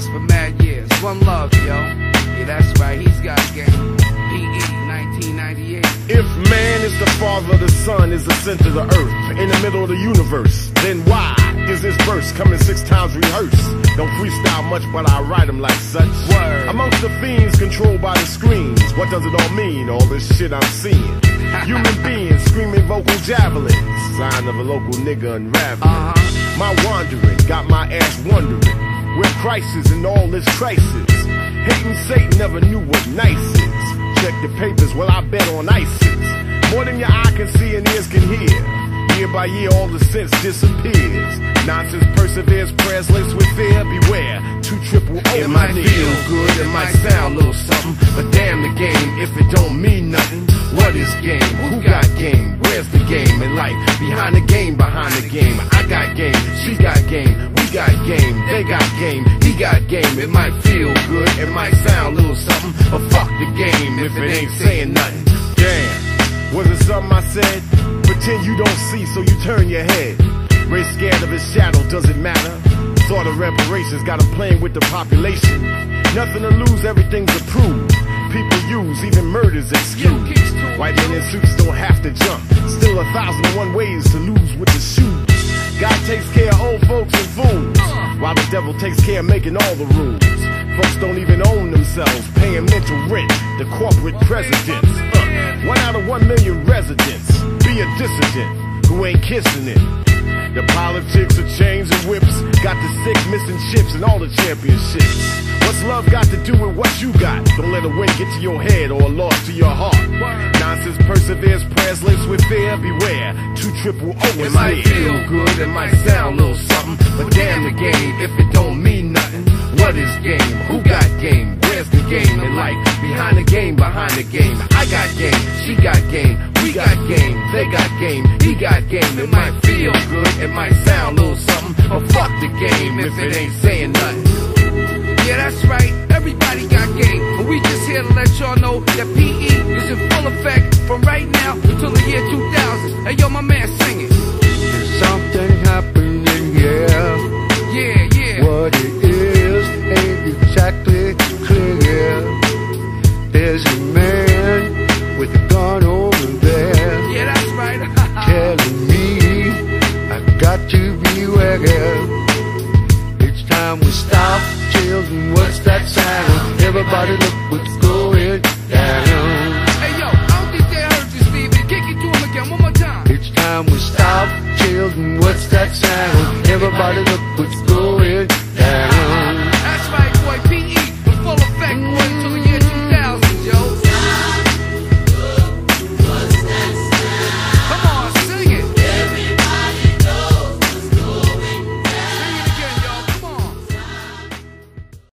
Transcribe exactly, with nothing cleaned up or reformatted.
us for mad years. One love, yo. Yeah, that's right, he's got game. P E nineteen ninety-eight. If man is the father, the sun is the center of the earth, in the middle of the universe, then why is this verse coming six times rehearsed? Don't freestyle much, but I write them like such. Word. Amongst the fiends controlled by the screens, what does it all mean, all this shit I'm seeing? Human beings screaming vocal javelins, sign of a local nigga unraveling. Uh-huh. My wandering got my ass wondering where Christ is in all this crisis. Hating Satan never knew what nice is. Check the papers, well I bet on ISIS. More than your eye can see and ears can hear. Year by year all the sense disappears. Nonsense perseveres, prayers laced with fear. Beware, two triple O. It might feel good, it might sound a little something, but damn the game if it don't mean nothing. What is game? Who got game? Where's the game in life? Behind the game, behind the game. I got game, she got game, we got game, they got game, he got game. It might feel good, it might sound a little something, but fuck the game if it ain't saying nothing. Damn, was it something I said? Pretend you don't see, so you turn your head. Race scared of his shadow, does it matter? Thought of reparations, got him playing with the population. Nothing to lose, everything's approved. People use, even murders excuse. White men in suits don't have to jump. Still a thousand and one ways to lose with the shoes. God takes care of old folks and fools, while the devil takes care of making all the rules. Folks don't even own themselves, paying mental rent to corporate presidents. Uh, one out of one million residents be a dissident who ain't kissing it. The politics of chains and whips got the sick missing chips and all the championships. What's love got to do with what you got? Don't let a win get to your head or a loss to your heart. Nonsense perseveres, prayers laced with fear. Beware, two triple O is It might near. feel good, it might sound a little something, but damn the game if it don't mean nothing. What is game? Who got game? Where's the game in life? Behind the game, behind the game. I got game, she got game, we got game, they got game, he got game. It might feel good, it might sound a little something, but fuck the game if it ain't saying nothing. Yeah, that's right, everybody got game, but we just here to let y'all know that P E is in full effect from right now until the year two thousand. Hey yo, my man, sing it. There's something happening, yeah. Yeah, yeah. What it is ain't exactly clear. There's a man with a gun over there, Yeah, that's right. telling me I got to beware. It's time we stop, children, what's that sound? Everybody look what's going down. Hey yo, I don't think they heard you, Stevie. Kick it to him again, one more time. It's time we stop, children, what's that sound? Everybody look what's going